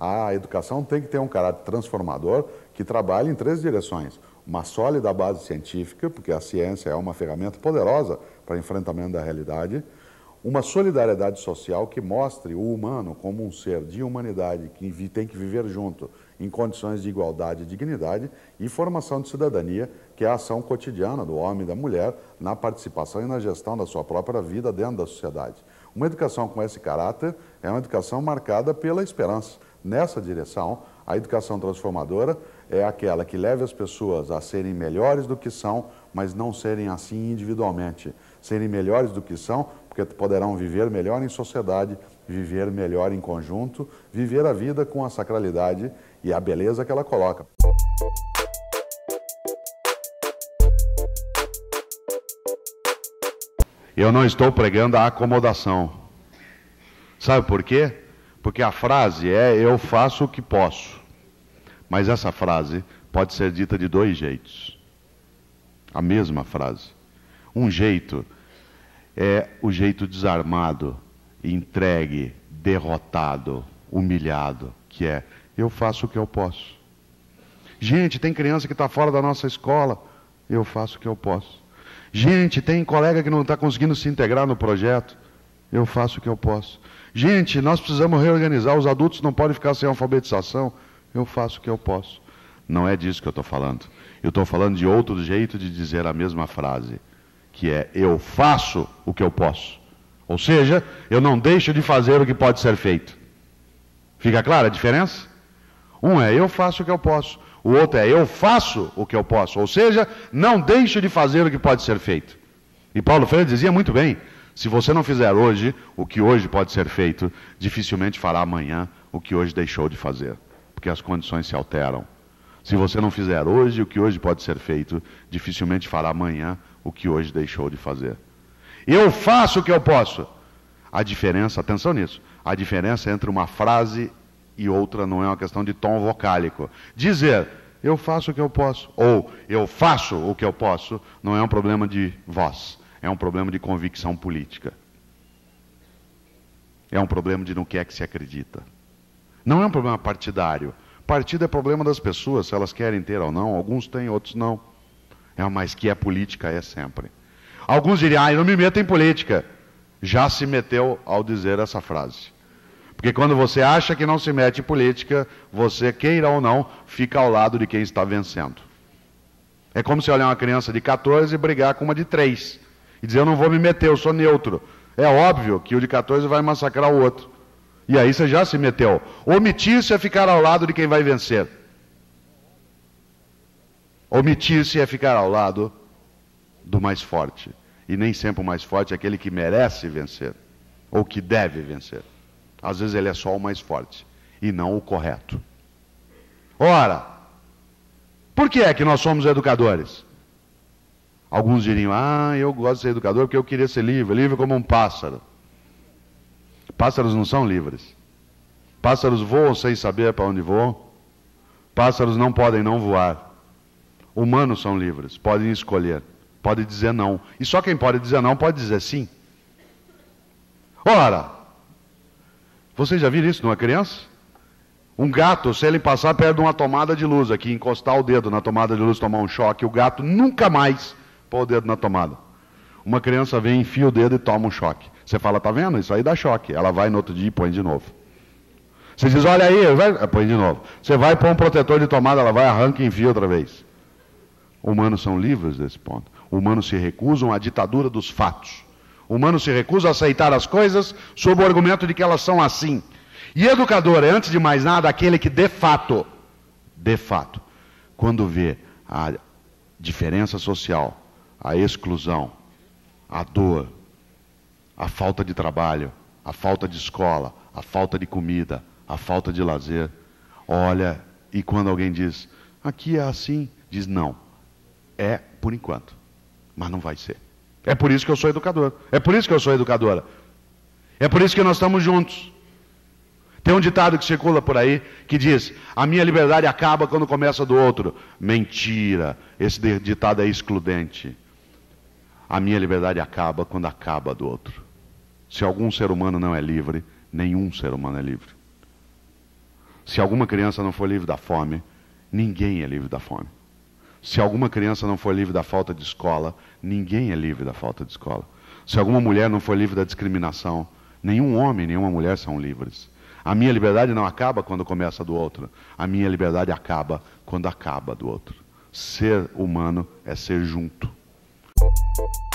A educação tem que ter um caráter transformador que trabalhe em 3 direções. Uma sólida base científica, porque a ciência é uma ferramenta poderosa para enfrentamento da realidade. Uma solidariedade social que mostre o humano como um ser de humanidade que tem que viver junto em condições de igualdade e dignidade, e formação de cidadania, que é a ação cotidiana do homem e da mulher na participação e na gestão da sua própria vida dentro da sociedade. Uma educação com esse caráter é uma educação marcada pela esperança. Nessa direção, a educação transformadora é aquela que leva as pessoas a serem melhores do que são, mas não serem assim individualmente. Serem melhores do que são, porque poderão viver melhor em sociedade, viver melhor em conjunto, viver a vida com a sacralidade e a beleza que ela coloca. Eu não estou pregando a acomodação. Sabe por quê? Porque a frase é eu faço o que posso. Mas essa frase pode ser dita de 2 jeitos. A mesma frase. Um jeito é o jeito desarmado, entregue, derrotado, humilhado, que é eu faço o que eu posso. Gente, tem criança que está fora da nossa escola, eu faço o que eu posso. Gente, tem colega que não está conseguindo se integrar no projeto, eu faço o que eu posso. Gente, nós precisamos reorganizar, os adultos não podem ficar sem alfabetização, eu faço o que eu posso. Não é disso que eu estou falando. Eu estou falando de outro jeito de dizer a mesma frase, que é eu faço o que eu posso. Ou seja, eu não deixo de fazer o que pode ser feito. Fica clara a diferença? Um é eu faço o que eu posso, o outro é eu faço o que eu posso. Ou seja, não deixo de fazer o que pode ser feito. E Paulo Freire dizia muito bem, se você não fizer hoje o que hoje pode ser feito, dificilmente fará amanhã o que hoje deixou de fazer, porque as condições se alteram. Se você não fizer hoje o que hoje pode ser feito, dificilmente fará amanhã o que hoje deixou de fazer. Eu faço o que eu posso. A diferença, atenção nisso, a diferença entre uma frase e outra não é uma questão de tom vocálico. Dizer, eu faço o que eu posso, ou eu faço o que eu posso, não é um problema de voz, é um problema de convicção política. É um problema de no que é que se acredita. Não é um problema partidário. Partido é problema das pessoas, se elas querem ter ou não, alguns têm, outros não. Mas que é política, é sempre. Alguns diriam, eu não me meto em política. Já se meteu ao dizer essa frase. Porque quando você acha que não se mete em política, você, queira ou não, fica ao lado de quem está vencendo. É como se olhar uma criança de 14 e brigar com uma de 3. E dizer, eu não vou me meter, eu sou neutro. É óbvio que o de 14 vai massacrar o outro. E aí você já se meteu. Omitir-se é ficar ao lado de quem vai vencer. Omitir-se é ficar ao lado do mais forte. E nem sempre o mais forte é aquele que merece vencer. Ou que deve vencer. Às vezes ele é só o mais forte. E não o correto. Ora, por que é que nós somos educadores? Alguns diriam, eu gosto de ser educador porque eu queria ser livre. Livre como um pássaro. Pássaros não são livres. Pássaros voam sem saber para onde voam. Pássaros não podem não voar. Humanos são livres, podem escolher, podem dizer não. E só quem pode dizer não pode dizer sim. Ora, vocês já viram isso numa criança? Um gato, se ele passar perto de uma tomada de luz aqui, encostar o dedo na tomada de luz, tomar um choque, o gato nunca mais põe o dedo na tomada. Uma criança vem, enfia o dedo e toma um choque. Você fala, tá vendo? Isso aí dá choque. Ela vai no outro dia e põe de novo. Você diz, olha aí, põe de novo. Você vai pôr um protetor de tomada, ela vai, arranca e enfia outra vez. Humanos são livres desse ponto. Humanos se recusam à ditadura dos fatos. Humanos se recusam a aceitar as coisas sob o argumento de que elas são assim. E educador é, antes de mais nada, aquele que de fato, quando vê a diferença social, a exclusão, a dor, a falta de trabalho, a falta de escola, a falta de comida, a falta de lazer, olha, e quando alguém diz, aqui é assim, diz não, é por enquanto, mas não vai ser. É por isso que eu sou educador, é por isso que eu sou educadora, é por isso que nós estamos juntos. Tem um ditado que circula por aí, que diz, a minha liberdade acaba quando começa do outro. Mentira, esse ditado é excludente. A minha liberdade acaba quando acaba do outro. Se algum ser humano não é livre, nenhum ser humano é livre. Se alguma criança não for livre da fome, ninguém é livre da fome. Se alguma criança não for livre da falta de escola, ninguém é livre da falta de escola. Se alguma mulher não for livre da discriminação, nenhum homem, nenhuma mulher são livres. A minha liberdade não acaba quando começa a do outro. A minha liberdade acaba quando acaba a do outro. Ser humano é ser junto.